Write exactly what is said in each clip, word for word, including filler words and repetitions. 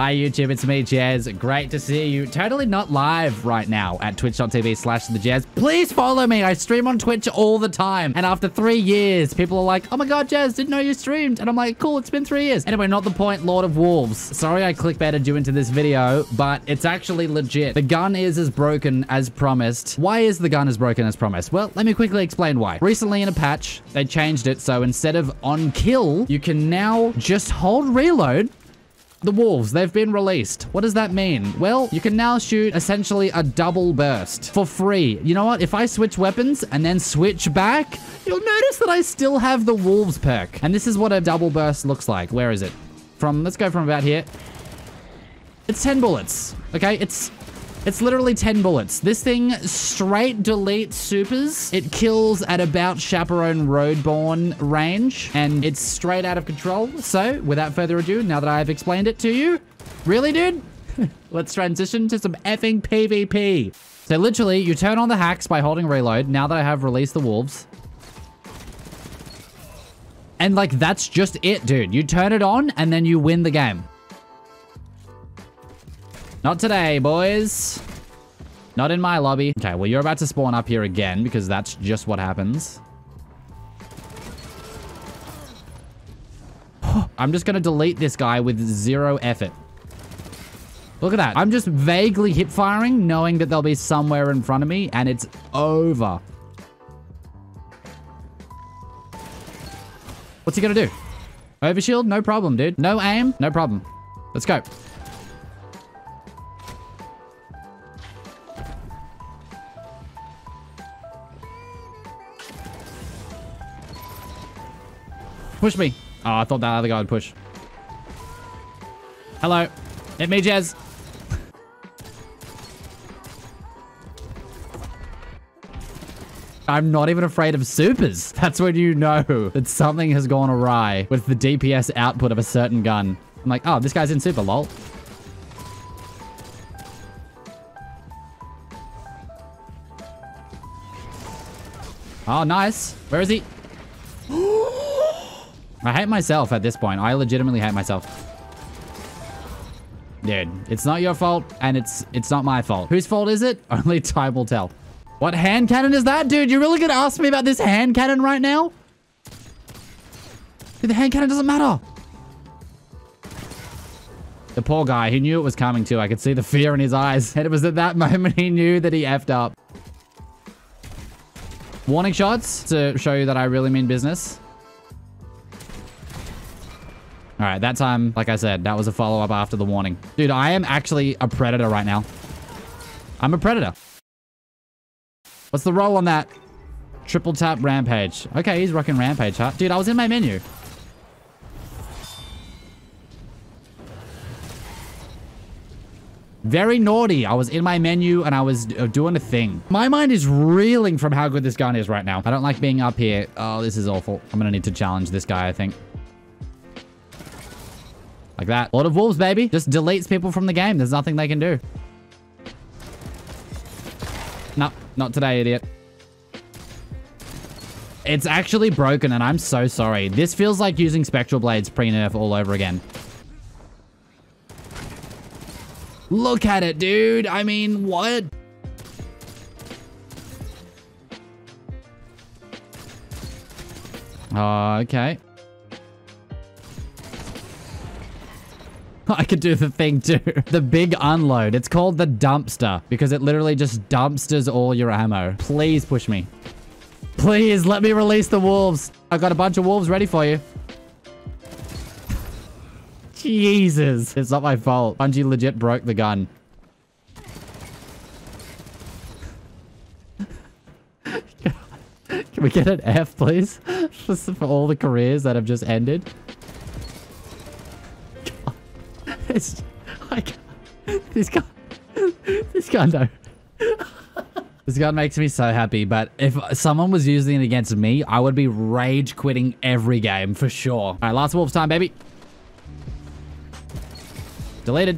Hi YouTube, it's me, Jez. Great to see you. Totally not live right now at twitch.tv slash the Jez. Please follow me. I stream on Twitch all the time. And after three years, people are like, oh my god, Jez, didn't know you streamed. And I'm like, cool, it's been three years. Anyway, not the point, Lord of Wolves. Sorry I clickbaited you into this video, but it's actually legit. The gun is as broken as promised. Why is the gun as broken as promised? Well, let me quickly explain why. Recently in a patch, they changed it so instead of on kill, you can now just hold reload. The wolves, they've been released. What does that mean? Well, you can now shoot essentially a double burst for free. You know what? If I switch weapons and then switch back, you'll notice that I still have the wolves perk. And this is what a double burst looks like. Where is it? From, let's go from about here. It's ten bullets. Okay, it's... It's literally ten bullets. This thing straight deletes supers. It kills at about Chaperone Roadborne range, and it's straight out of control. So, without further ado, now that I've explained it to you, really, dude? Let's transition to some effing PvP. So, literally, you turn on the hacks by holding reload, now that I have released the wolves. And, like, that's just it, dude. You turn it on, and then you win the game. Not today, boys. Not in my lobby. Okay, well, you're about to spawn up here again because that's just what happens. I'm just going to delete this guy with zero effort. Look at that. I'm just vaguely hip firing, knowing that they'll be somewhere in front of me, and it's over. What's he going to do? Overshield? No problem, dude. No aim? No problem. Let's go. Push me. Oh, I thought that other guy would push. Hello. Hit me, Jez. I'm not even afraid of supers. That's when you know that something has gone awry with the D P S output of a certain gun. I'm like, oh, this guy's in super, lol. Oh, nice. Where is he? I hate myself at this point. I legitimately hate myself. Dude, it's not your fault, and it's it's not my fault. Whose fault is it? Only time will tell. What hand cannon is that? Dude, you're really gonna ask me about this hand cannon right now? Dude, the hand cannon doesn't matter. The poor guy, he knew it was coming too. I could see the fear in his eyes. And it was at that moment he knew that he effed up. Warning shots to show you that I really mean business. All right, that time, like I said, that was a follow-up after the warning. Dude, I am actually a predator right now. I'm a predator. What's the roll on that? Triple tap rampage. Okay, he's rocking rampage, huh? Dude, I was in my menu. Very naughty. I was in my menu and I was doing a thing. My mind is reeling from how good this gun is right now. I don't like being up here. Oh, this is awful. I'm gonna need to challenge this guy, I think. Like that. Lord of Wolves, baby. Just deletes people from the game. There's nothing they can do. No, not today, idiot. It's actually broken, and I'm so sorry. This feels like using Spectral Blades pre-nerf all over again. Look at it, dude. I mean, what? Oh, okay. I could do the thing too. The big unload. It's called the dumpster because it literally just dumpsters all your ammo. Please push me. Please let me release the wolves. I got a bunch of wolves ready for you. Jesus. It's not my fault. Bungie legit broke the gun. Can we get an F, please? Just for all the careers that have just ended. It's, I can't, this gun, this gun, no. This gun makes me so happy, but if someone was using it against me, I would be rage quitting every game for sure. All right, last wolves time, baby. Deleted.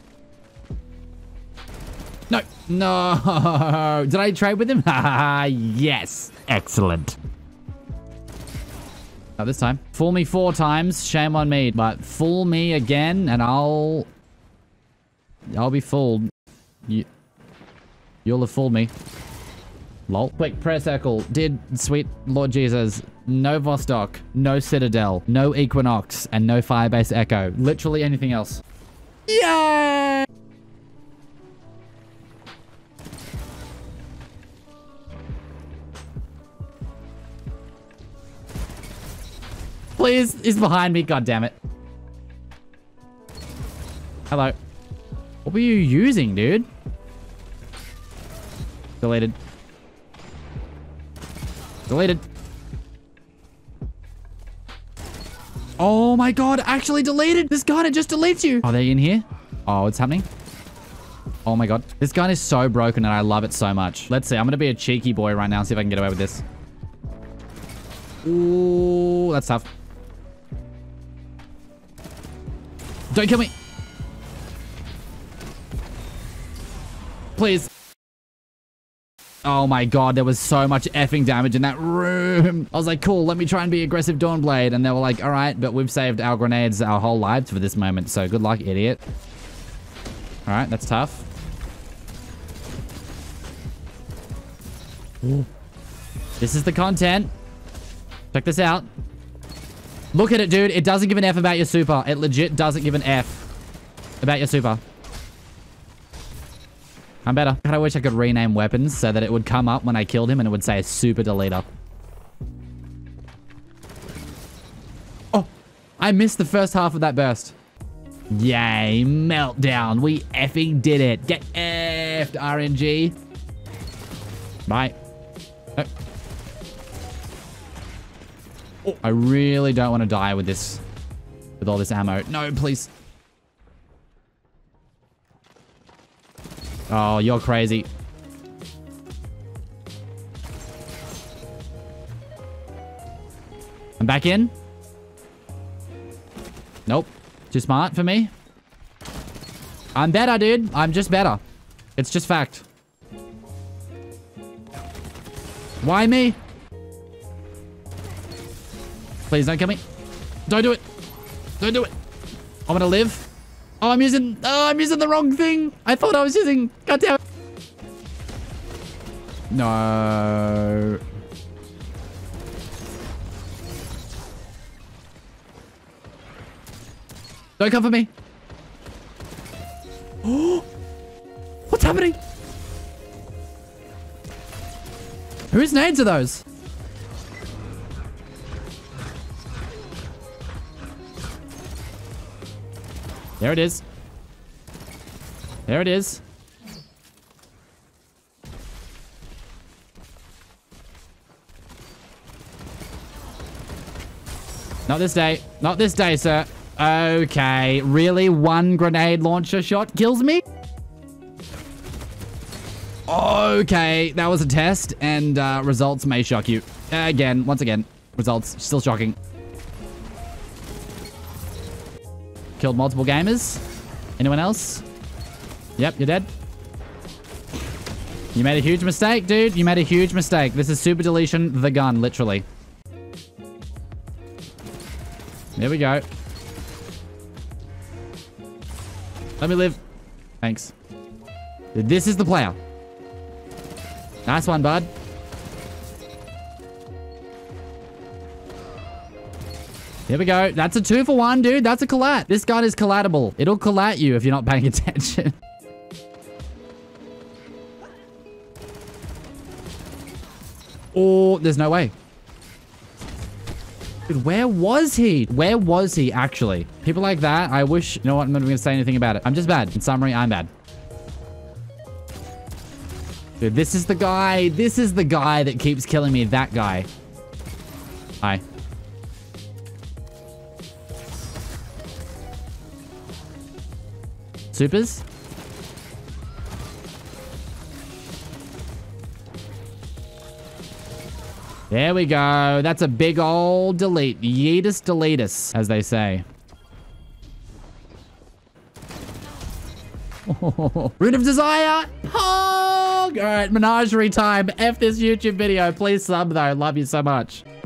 No, no. Did I trade with him? Yes. Excellent. Not this time. Fool me four times, shame on me. But fool me again, and I'll I'll be fooled. You, you'll have fooled me. Lol. Quick, prayer circle. Did sweet Lord Jesus. No Vostok. No Citadel. No Equinox. And no Firebase Echo. Literally anything else. Yay! Please, he's behind me. God damn it. Hello. What were you using, dude? Deleted. Deleted. Oh my god, actually deleted. This gun, it just deletes you. Are they in here? Oh, it's happening. Oh my god. This gun is so broken and I love it so much. Let's see. I'm going to be a cheeky boy right now and see if I can get away with this. Ooh, that's tough. Don't kill me. Please. Oh my god, there was so much effing damage in that room. I was like, cool, let me try and be aggressive Dawnblade. And they were like, all right, but we've saved our grenades our whole lives for this moment. So good luck, idiot. All right, that's tough. Ooh. This is the content. Check this out. Look at it, dude. It doesn't give an F about your super. It legit doesn't give an F about your super. I'm better. God, I wish I could rename weapons so that it would come up when I killed him and it would say super deleter. Oh, I missed the first half of that burst. Yay, meltdown. We effing did it. Get effed, R N G. Bye. Oh. Oh, I really don't want to die with this, with all this ammo. No, please. Oh, you're crazy. I'm back in. Nope. Too smart for me. I'm better, dude. I'm just better. It's just fact. Why me? Please don't kill me. Don't do it. Don't do it. I'm gonna live. Oh, I'm using... Oh, I'm using the wrong thing. I thought I was using... God damn it. No. Don't come for me. Oh, what's happening? Whose nades are those? There it is. There it is. Not this day. Not this day, sir. Okay. Really? One grenade launcher shot kills me? Okay. That was a test, and uh, results may shock you. Again, once again, results still shocking. Killed multiple gamers. Anyone else? Yep, you're dead. You made a huge mistake, dude. You made a huge mistake. This is super deletion, the gun, literally. There we go. Let me live. Thanks. This is the player. Nice one, bud. Here we go. That's a two for one, dude. That's a collat. This gun is collatable. It'll collat you if you're not paying attention. Oh, there's no way. Dude, where was he? Where was he, actually? People like that, I wish... You know what? I'm not even going to say anything about it. I'm just bad. In summary, I'm bad. Dude, this is the guy. This is the guy that keeps killing me. That guy. Hi. Supers? There we go. That's a big old delete. Yeetus deletus, as they say. Oh, Rune of Desire. Hog! All right, menagerie time. F this YouTube video. Please sub, though. Love you so much.